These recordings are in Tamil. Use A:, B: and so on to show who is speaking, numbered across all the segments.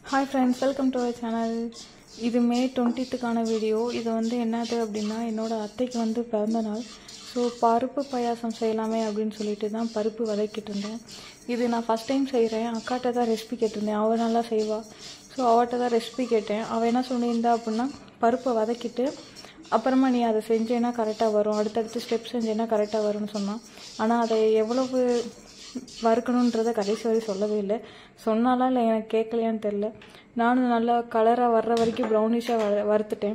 A: Hi friends, welcome to our channel. இது மே 20th வீடியோ. இது என்னது அப்படின்னா என்னோட அத்தைக்கு பிறந்த நாள். ஸோ பருப்பு பாயாசம் செய்யலாமே அப்படின்னு சொல்லிட்டு தான் பருப்பு வதக்கிட்டு இருந்தேன். இது நான் ஃபஸ்ட் டைம் செய்கிறேன். அக்காட்ட தான் ரெசிபி கேட்டிருந்தேன். அவள் நல்லா செய்வா. ஸோ அவட்ட தான் ரெசிபி கேட்டேன். அவள் என்ன சொல்லியிருந்தா அப்படின்னா பருப்பை வதக்கிட்டு அப்புறமா நீ அதை செஞ்சேன்னா கரெக்டாக வரும், அடுத்தடுத்து ஸ்டெப் செஞ்சேன்னா கரெக்டாக வரும்னு சொன்னான். ஆனால் அதை எவ்வளவு வறுக்கணுன்றதை கடைசி வரை சொல்லவே இல்லை. சொன்னாலாம் இல்லை எனக்கு கேட்கலையான்னு தெரில. நானும் நல்லா கலராக வர்ற வரைக்கும் ப்ரௌனிஷாக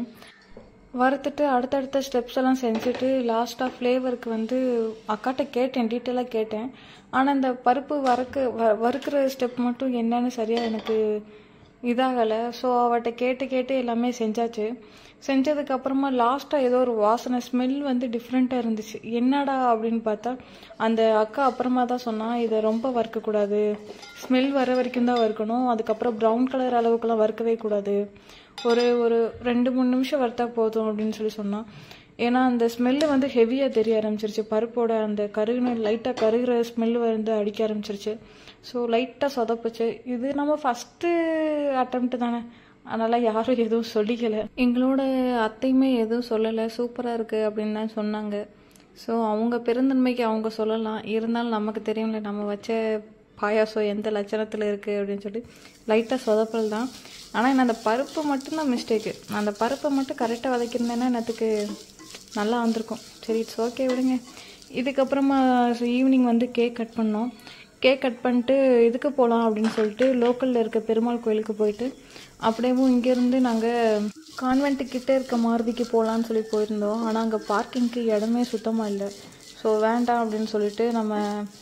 A: வறுத்துட்டு அடுத்தடுத்த ஸ்டெப்ஸ் எல்லாம் செஞ்சுட்டு லாஸ்ட்டாக ஃப்ளேவருக்கு அக்காட்ட கேட்டேன், டீட்டெயிலாக கேட்டேன். ஆனால் இந்த பருப்பு வறுக்கிற ஸ்டெப் மட்டும் என்னன்னு சரியாக எனக்கு இதாகலை. ஸோ அவட்ட கேட்டு எல்லாமே செஞ்சாச்சு. செஞ்சதுக்கப்புறமா லாஸ்ட்டாக ஏதோ ஒரு வாசனை ஸ்மெல் டிஃப்ரெண்ட்டாக இருந்துச்சு. என்னடா அப்படின்னு பார்த்தா அந்த அக்கா அப்புறமா தான் சொன்னால் இதை ரொம்ப வறுக்கக்கூடாது, ஸ்மெல் வர வரைக்கும் தான் வறுக்கணும், அதுக்கப்புறம் ப்ரௌன் கலர் அளவுக்குலாம் வறுக்கவே கூடாது, ஒரு 2-3 நிமிஷம் வறுத்தா போதும் அப்படின்னு சொல்லி சொன்னான். ஏன்னா அந்த ஸ்மெல்லு ஹெவியாக தெரிய ஆரம்பிச்சிருச்சு. பருப்போட அந்த லைட்டாக கருகிற ஸ்மெல்லு அடிக்க ஆரம்பிச்சிருச்சு. ஸோ லைட்டாக சொதப்புச்சு. இது நம்ம ஃபஸ்ட்டு அட்டம்ப்ட் தானே, அதனால் யாரும் எதுவும் சொல்லிக்கலை. எங்களோட அத்தையுமே எதுவும் சொல்லலை, சூப்பராக இருக்குது அப்படின்னு தான் சொன்னாங்க. ஸோ அவங்க பெருந்தன்மைக்கு அவங்க சொல்லலாம், இருந்தாலும் நமக்கு தெரியும்ல நம்ம வச்ச பாயாசம் எந்த லட்சணத்தில் இருக்குது அப்படின்னு சொல்லி லைட்டாக சொதப்பல் தான். ஆனால் என்ன அந்த பருப்பு மட்டும்தான் மிஸ்டேக்கு. நான் அந்த பருப்பை மட்டும் கரெக்டாக வதக்கியிருந்தேன்னா என்னத்துக்கு நல்லா வந்திருக்கும். சரி, இட்ஸ் ஓகே, விடுங்க. இதுக்கப்புறமா ஈவினிங் கேக் கட் பண்ணோம். கேக் கட் பண்ணிட்டு இதுக்கு போகலாம் அப்படின்னு சொல்லிட்டு லோக்கலில் இருக்க பெருமாள் கோயிலுக்கு போயிட்டு அப்படியேவும் இங்கேருந்து நாங்கள் கான்வென்ட்டுக்கிட்டே இருக்க மாருதிக்கு போகலான்னு சொல்லி போயிருந்தோம். ஆனால் அங்கே பார்க்கிங்க்கு இடமே சுத்தமாக இல்லை. ஸோ வேண்டாம் அப்படின்னு சொல்லிட்டு நம்ம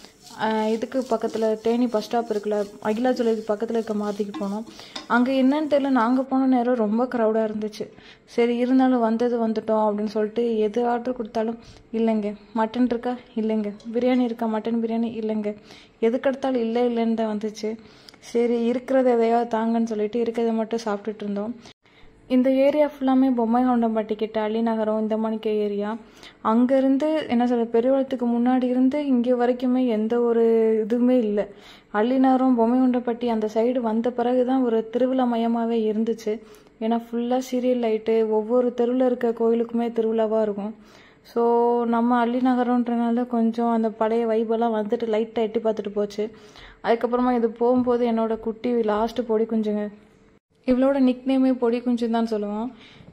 A: இதுக்கு பக்கத்தில் தேனி பஸ் ஸ்டாப் இருக்குல்ல, அகிலாஜுலைக்கு பக்கத்தில் இருக்க மாருதிக்கு போனோம். அங்கே என்னன்னு தெரியல, நாங்கள் போன நேரம் ரொம்ப க்ரௌடாக இருந்துச்சு. சரி இருந்தாலும் வந்துட்டோம் அப்படின்னு சொல்லிட்டு எது ஆர்டர் கொடுத்தாலும் இல்லைங்க, மட்டன் இருக்கா இல்லைங்க, பிரியாணி இருக்கா, மட்டன் பிரியாணி இல்லைங்க, எதுக்கு எடுத்தாலும் இல்லைன்னு தான் வந்துச்சு. சரி இருக்கிறத எதையாவது தாங்கன்னு சொல்லிட்டு இருக்கிறத மட்டும் சாப்பிட்டுட்டு இருந்தோம். இந்த ஏரியா ஃபுல்லாமே பொம்மைகவுண்டம்பட்டி கிட்ட அள்ளிநகரம் இந்த மணிக்கு ஏரியா. அங்கேருந்து என்ன சொல்ற பெருவளத்துக்கு முன்னாடி இருந்து இங்கே வரைக்குமே எந்த ஒரு இதுவுமே இல்லை. அள்ளிநகரம் பொம்மைகவுண்டம்பட்டி அந்த சைடு வந்த பிறகு தான் ஒரு திருவிழா மையமாகவே இருந்துச்சு. ஏன்னா ஃபுல்லாக சீரியல் லைட்டு, ஒவ்வொரு தெருவில் இருக்க கோயிலுக்குமே திருவிழாவாக இருக்கும். ஸோ நம்ம அள்ளிநகரன்றனால கொஞ்சம் அந்த பழைய வைபெல்லாம் லைட்டாக எட்டி பார்த்துட்டு போச்சு. அதுக்கப்புறமா இது போகும்போது என்னோட குட்டி லாஸ்ட்டு பொடி குஞ்சுங்க, இவளோட நிக்நேமே பொடி குஞ்சு தான் சொல்லுவோம்.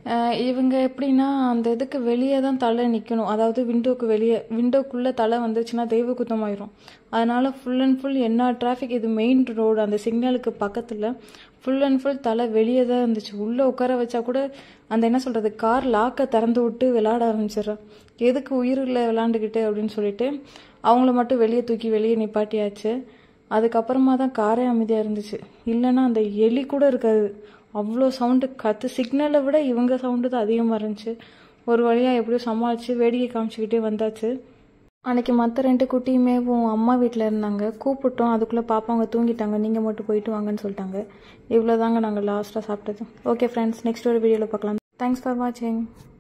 A: இவங்க எப்படின்னா அந்த இதுக்கு வெளியே தான் தலை நிற்கணும், அதாவது விண்டோக்குள்ளே தலை வந்துச்சுன்னா தெய்வ குத்தமாயிரும். அதனால ஃபுல் அண்ட் ஃபுல் என்ன டிராஃபிக், இது மெயின் ரோடு, அந்த சிக்னலுக்கு பக்கத்தில் ஃபுல் அண்ட் ஃபுல் தலை வெளியே தான் இருந்துச்சு. உள்ளே உட்கார வச்சா கூட அந்த என்ன சொல்கிறது கார் லாக்கை திறந்து விட்டு விளையாட ஆரம்பிச்சிடுறான். எதுக்கு உயிரில் விளாண்டுக்கிட்டு அப்படின்னு சொல்லிட்டு அவங்கள மட்டும் வெளியே நிப்பாட்டியாச்சு. அதுக்கப்புறமா தான் காரே அமைதியாக இருந்துச்சு. இல்லைன்னா அந்த எலி கூட இருக்காது, அவ்வளோ சவுண்டு கற்று. சிக்னலை விட இவங்க சவுண்டு தான் அதிகமாக இருந்துச்சு. ஒரு வழியாக எப்படியோ சமாளித்து வேடிக்கை காமிச்சிக்கிட்டே வந்தாச்சு. அன்றைக்கி மற்ற 2 குட்டியுமே அம்மா வீட்டில் இருந்தாங்க. கூப்பிட்டோம், அதுக்குள்ளே பாப்பாங்க தூங்கிட்டாங்க, நீங்கள் மட்டும் போயிட்டு வாங்கன்னு சொல்லிட்டாங்க. இவ்வளோ தாங்க நாங்கள் லாஸ்ட்டாக சாப்பிட்டது. ஓகே ஃப்ரெண்ட்ஸ், நெக்ஸ்ட் ஒரு வீடியோவில் பார்க்கலாம். தேங்க்ஸ் ஃபார் வாட்சிங்.